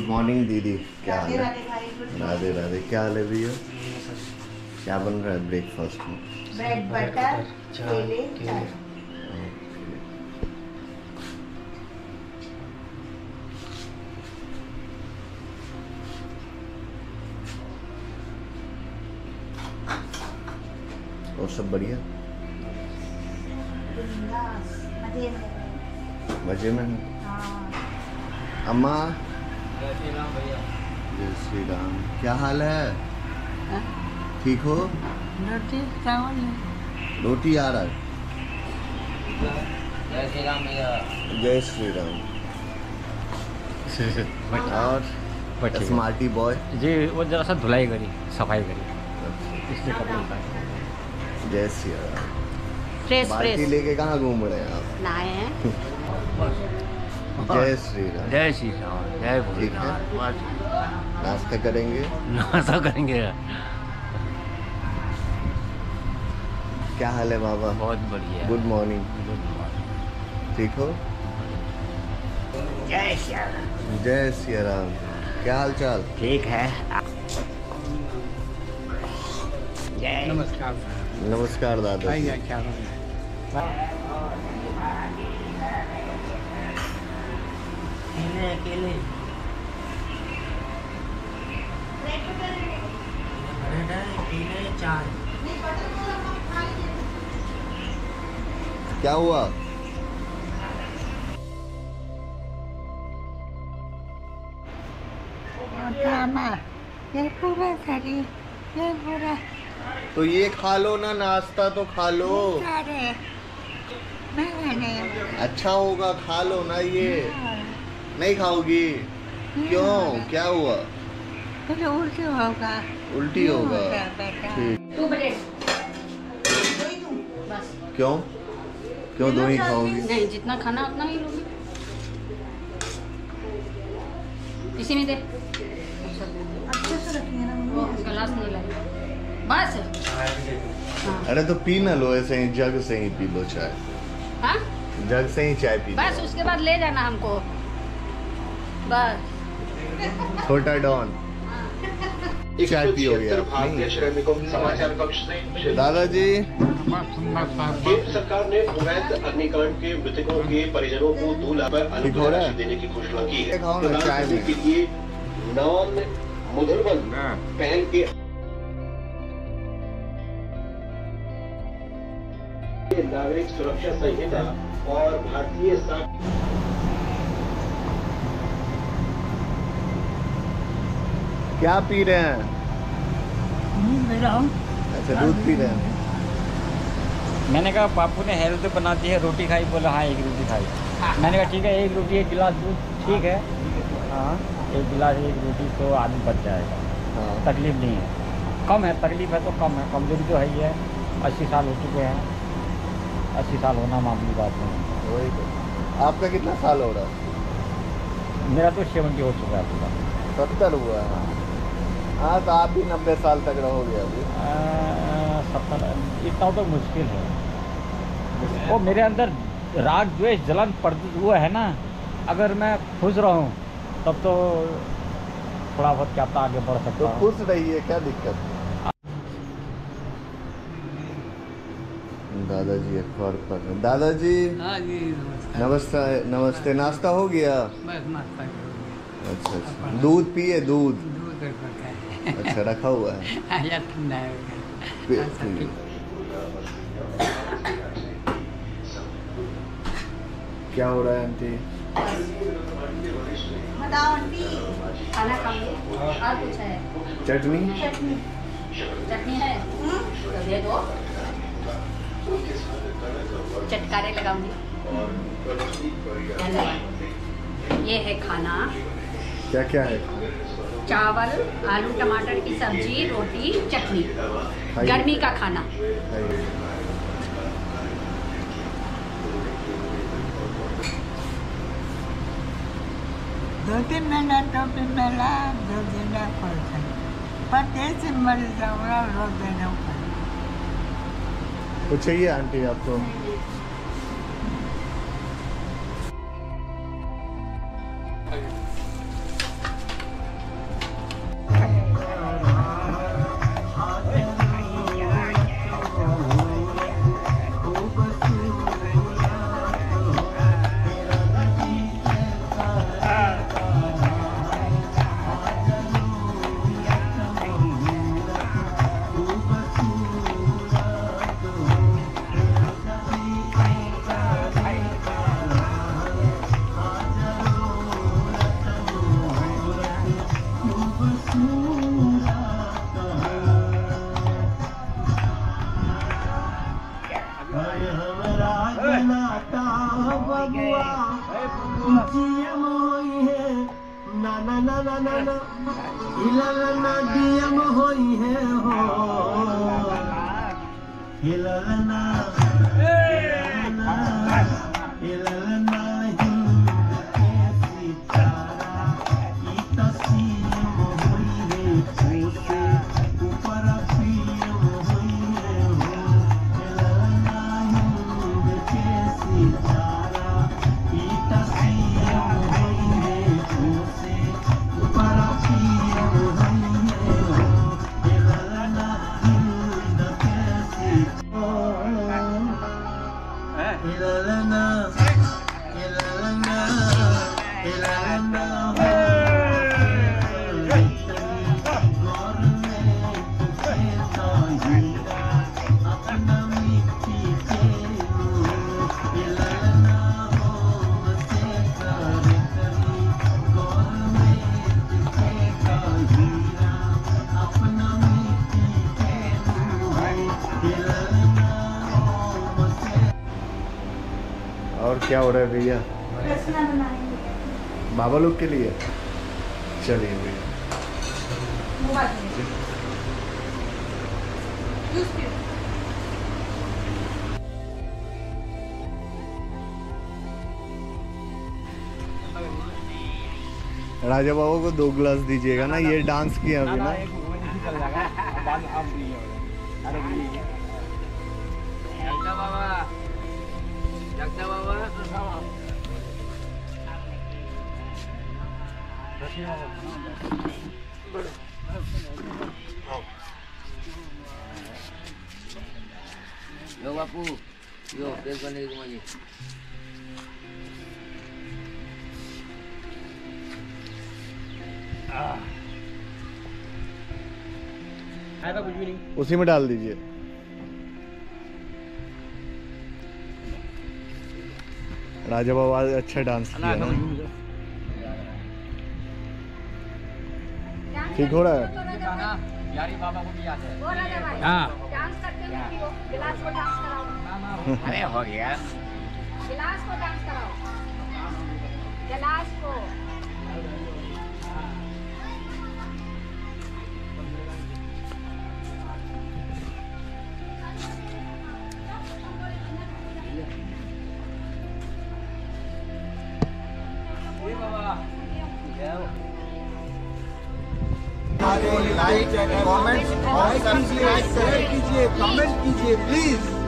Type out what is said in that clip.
Morning दीदी, क्या हाल है? राधे भाई, गुड राधे राधे। क्या हाल है भैया? क्या बन रहा है ब्रेकफास्ट में? ब्रेड बटर केले चाय। और सब बढ़िया? मजे में है? हाँ। अम्मा जय श्री राम भैया। जय श्री राम। क्या हाल है? ठीक हो? रोटी चावल रोटी आ रहा है। जय श्री राम भैया। जय श्री राम। और स्मार्टी बॉय जी वो जरा सा धुलाई करी, सफाई करी, इसलिए कपड़े उतारे। जय श्री राम। फ्रेश बाल्टी लेके कहाँ घूम रहे हैं आप? नहाए हैं। जय श्री राम। जय श्री राम, जय ठीक है। भोलेनाथ। नाश्ता करेंगे? नाश्ता करेंगे। क्या हाल है बाबा? बहुत बढ़िया। Good morning. Good morning. ठीक हो? जय श्री राम। जय श्री राम। क्या हाल चाल? ठीक है। जय नमस्कार। नमस्कार दादा। अकेले चाय। क्या हुआ? ये पूरा थाली, ये पूरा तो ये खा लो ना, नाश्ता तो खा लो। नहीं अच्छा होगा, खा लो ना। ये नहीं खाओगी? क्यों, क्या हुआ? फिर उल्टी होगा। उल्टी होगा? ठीक। बस क्यों? क्यों दो ही खाओगी? नहीं, जितना खाना उतना ही लोगी। इसी में दे। अच्छे से रखिए ना, गिलास नहीं लगे बस। अरे तो पी ना लो, ऐसे ही जग से ही पी लो चाय। हाँ? जग से ही चाय पी बस लो। उसके बाद ले जाना हमको बस। छोटा डॉन चाय पियोगे आप? भारतीय श्रमिकों समाचार कक्ष से दादाजी केंद्र सरकार ने अवैध अग्निकांड के मृतकों के परिजनों को 2 लाख ठीक हो अनुग्रह रहा है? राशि देने की घोषणा की है। खाओ ना चाय में। के लिए नॉन मुद्रबल पहल के नागरिक सुरक्षा संहिता और भारतीय क्या पी रहे हैं? अच्छा, दूध पी रहे हैं। मैंने कहा पापू ने हेल्थ बनाती है, रोटी खाई, बोला हाँ 1 रोटी खाई। मैंने कहा ठीक है, 1 रोटी 1 गिलास दूध ठीक है। हाँ 1 गिलास 1 रोटी तो आदमी बच जाएगा। हाँ। तकलीफ नहीं है, कम है, तकलीफ है तो कम है, कमजोरी तो है ही है। 80 साल हो चुके हैं, 80 साल होना मामूली बात नहीं। वही तो। आपका कितना साल हो रहा है? मेरा तो 70 हो चुका है पूरा। 70 हुआ है? हाँ तो आप भी 90 साल तक रहोगे अभी। 70 इतना तो मुश्किल है। वो मेरे अंदर राग द्वेष जलन वो है ना, अगर मैं खुश रहूं तब तो थोड़ा बहुत क्या पता आगे बढ़ सकता तो हूं। खुश रहिए, क्या दिक्कत है? दादाजी अखबार पढ़ रहे। दादाजी हाँ जी नमस्कार। नमस्ते। नमस्ते। नाश्ता हो गया? बस नाश्ता करो। अच्छा अच्छा। दूध पिए? दूध दूध रखा है। अच्छा रखा हुआ है? आया ठंडा है। पी- क्या हो रहा है आंटी? बताओ आंटी, खाना खाओगे और कुछ है? चटनी? चटनी है तो दे दो, चटकारे लगाऊंगी। ये है खाना। क्या क्या है? चावल, आलू टमाटर की सब्जी, रोटी, चटनी। गर्मी का खाना। दो तीन महीना टोपी मेला 2 दिन परदेश से मर जाऊंगा, रोज देना पड़ेगा। कुछ चाहिए आंटी आपको? हिलना डीएम होई है हो हिलना हिलना हिंद के सितारा ई तस्लीम होई है से ऊपर पीएम होई है हो हिलना हिंद के सितारा ई तस्लीम होई है से ऊपर पीएम होई है हो हिलना हिंद के सितारा हिलना हिलना हिलना अपना मिट्टी के हिलना हो से कर करी गवर्नमेंट के हीरा अपना मिट्टी के हिलना हो से। और क्या हो रहा है भैया? बाबा लोग के लिए चलिए भैया। राजा बाबा को 2 गिलास दीजिएगा ना, ये डांस किया अभी ना। Yo bapu, yo pesan ni rumah ni. उसी में डाल दीजिए। राजा बाबा अच्छा डांस किया ना। ठीक हो रहा है? यारी बाबा को भी याद है। हाँ। डांस करते हुए गिलास को डांस कराओ। अरे हो गया। गिलास को डांस कराओ। गिलास को। लाइक कमेंट और सब्सक्राइब कीजिए, कमेंट कीजिए प्लीज।